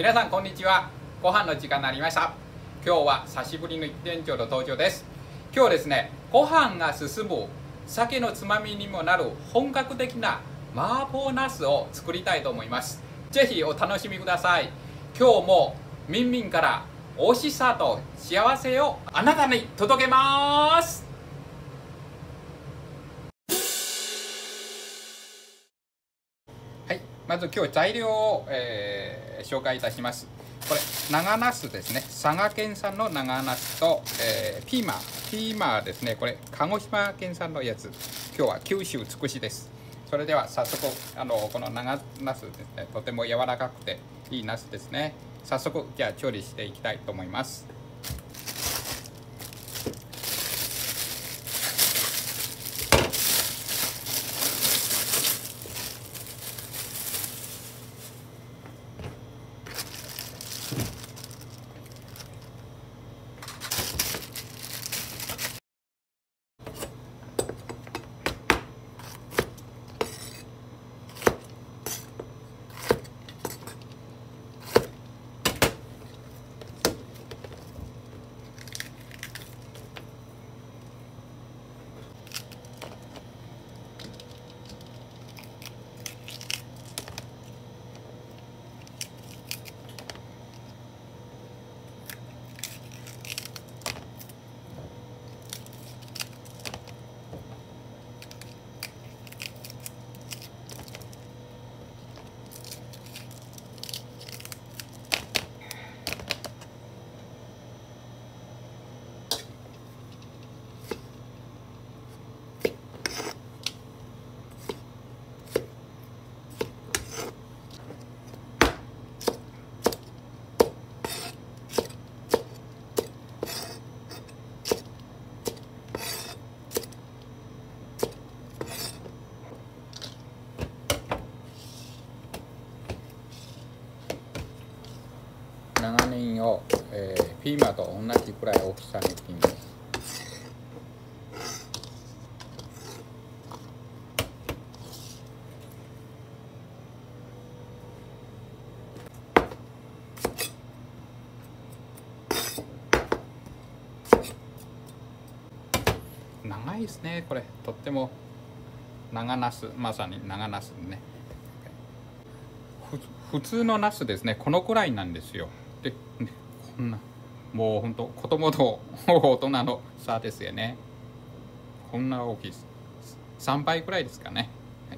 皆さんこんにちは。ご飯の時間になりました。今日は久しぶりの店長の登場です。今日はですね、ご飯が進む酒のつまみにもなる本格的な麻婆ナスを作りたいと思います。ぜひお楽しみください。今日もみんみんから美味しさと幸せをあなたに届けます。はい、まず今日材料を、紹介いたします。これ長ナスですね。佐賀県産の長ナスと、ピーマンですね。これ鹿児島県産のやつ。今日は九州つくしです。それでは早速この長ナスですね、とても柔らかくていいナスですね。早速じゃあ調理していきたいと思います。長ネギを、ピーマンと同じくらい大きさに切ります。長いですね。これとっても長ナス、まさに長ナスね。普通のナスですね、このくらいなんですよ。で、こんなもう本当子供と大人の差ですよね。こんな大きいです。3倍くらいですかね。はい、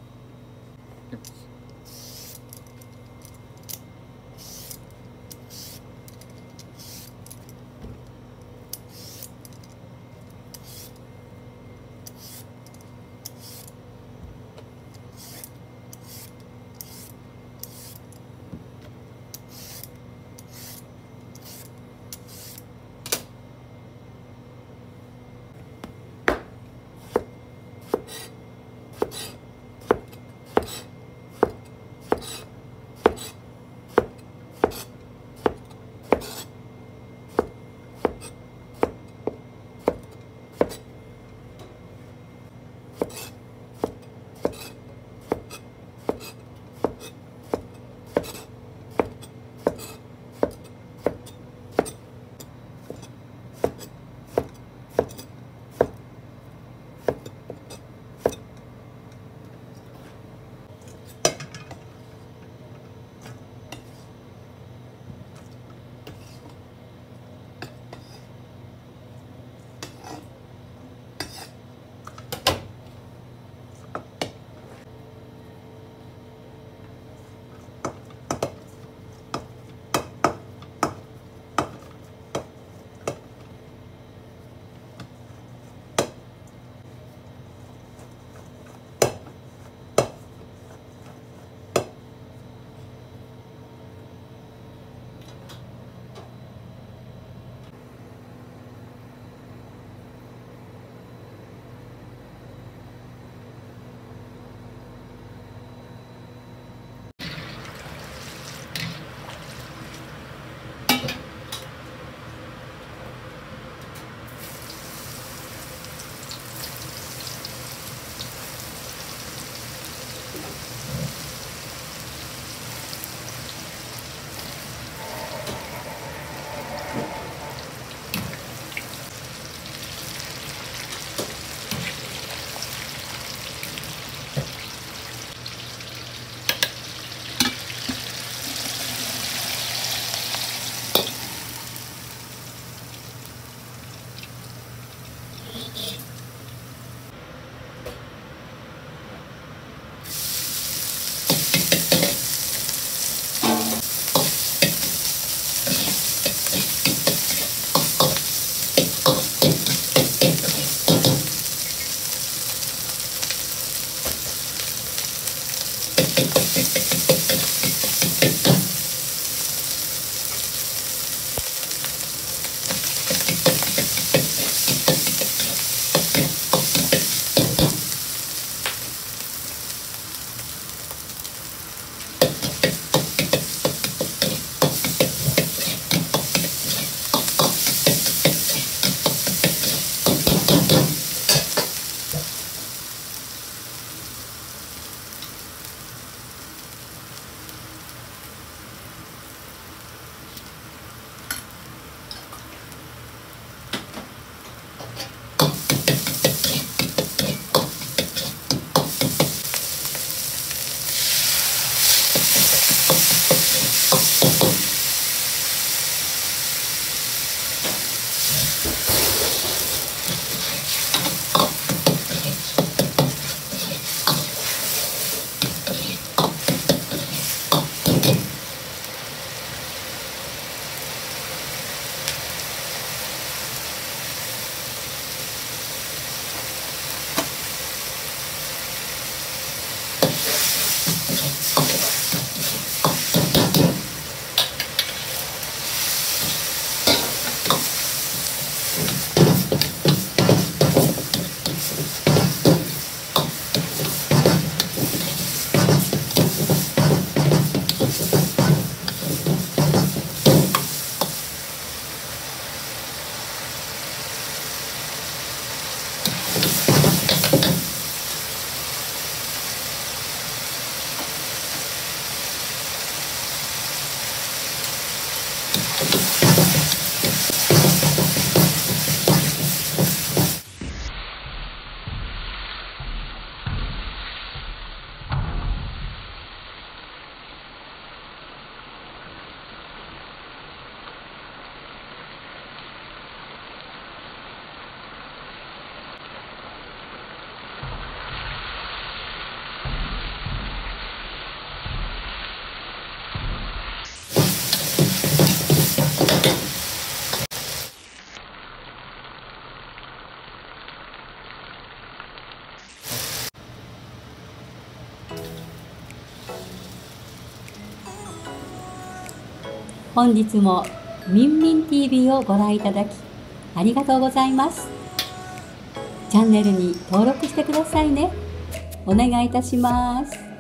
本日もみんみん TV をご覧いただきありがとうございます。チャンネルに登録してくださいね。お願いいたします。